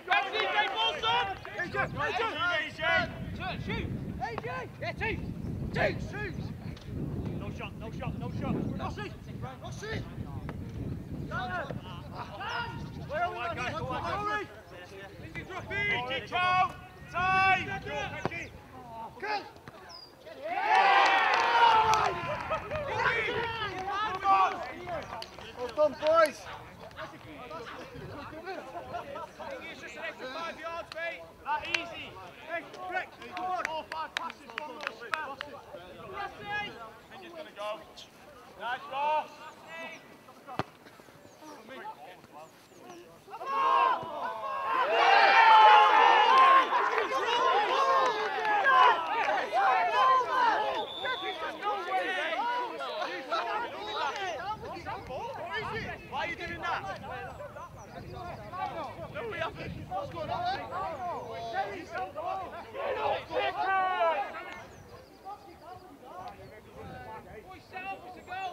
Well done, boys. It's just an extra 5 yards, mate. That easy. Hey, Rick, come on. 4 or 5 passes, one little spell. And he's going to go. Nice, Ross. Why are you doing that? No, we haven't. What's going on there? Boys, set up, it's a goal.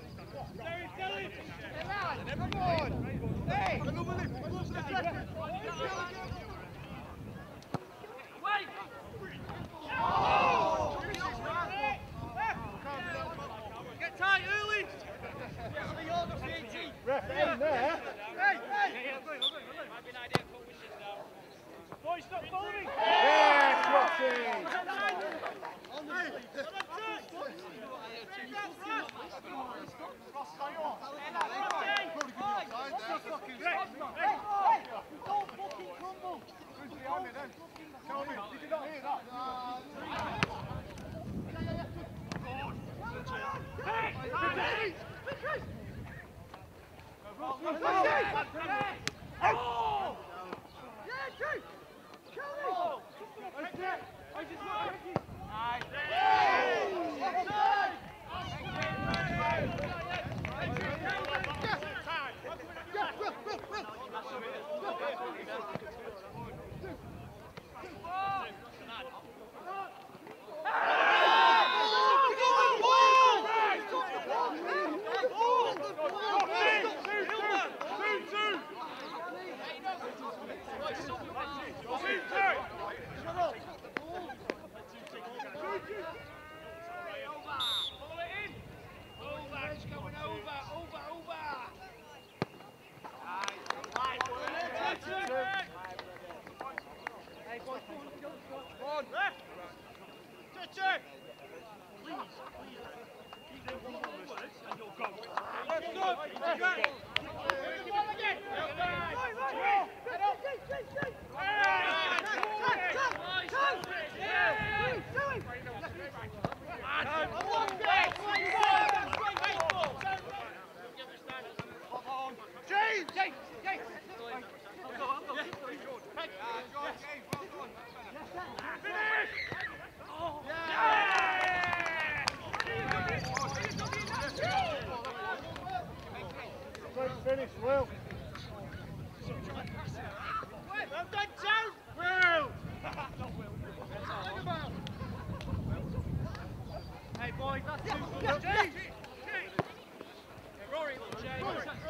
Come on. Hey! Wait! Get tight early! Ref in there. Hey! Might be an idea to put wishes down. Boys, stop following! Yes, Roxy! Finish, Will. Well done, Joe! Will! Not Will. Hey boys, that's 2 good. Rory, look, Jay.